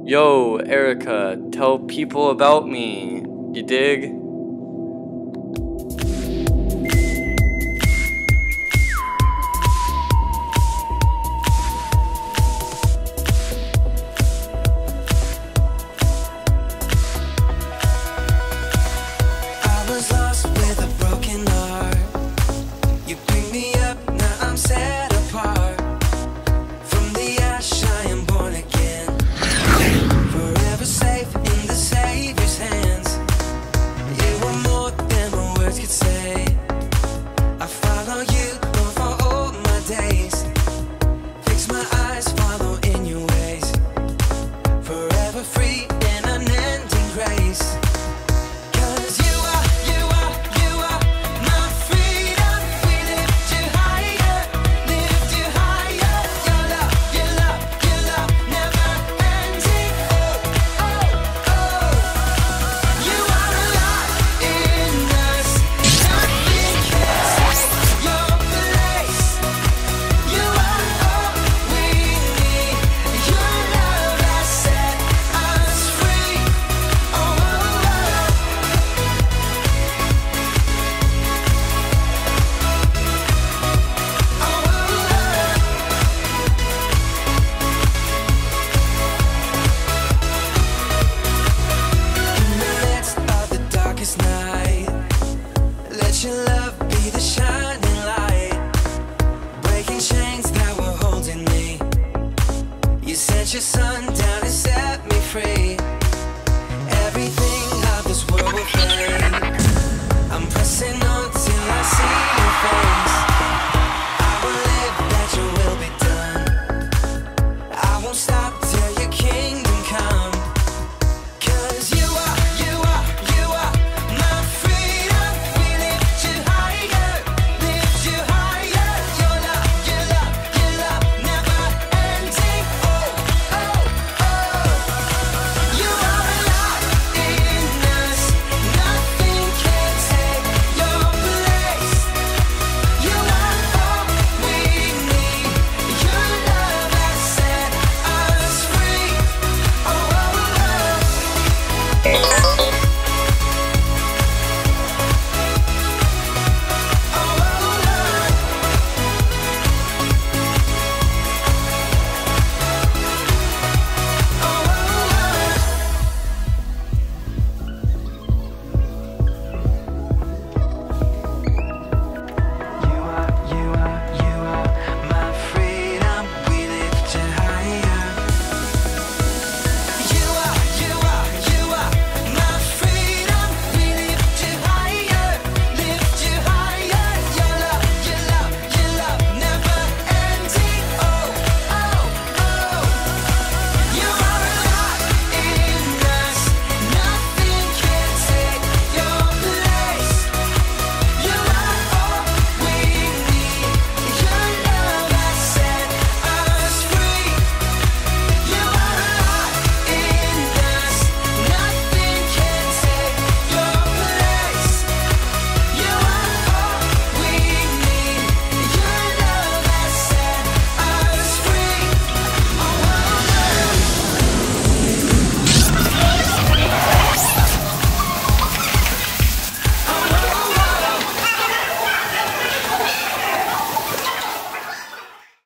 Yo, Erica, tell people about me. You dig? I was lost with a broken heart. You picked me up, now I'm set apart. From the ash I am born again, forever safe in the Savior's hands. You were more than my words could say. I follow you for all my days. Fix my eyes, follow in your ways. Forever free in unending grace. 'Cause you are my freedom. We lift you higher, lift you higher. Your love, your love, your love, never ending. Oh, oh, oh. You are alive in us. Nothing can take your place. You are all we need. Your love has set us free. Oh, oh, oh. In the midst of the darkest night, let your love be the shining light, breaking chains that were holding me. You sent your son down and set me free. Everything of this world will fade. I'm pressing on till I see your face.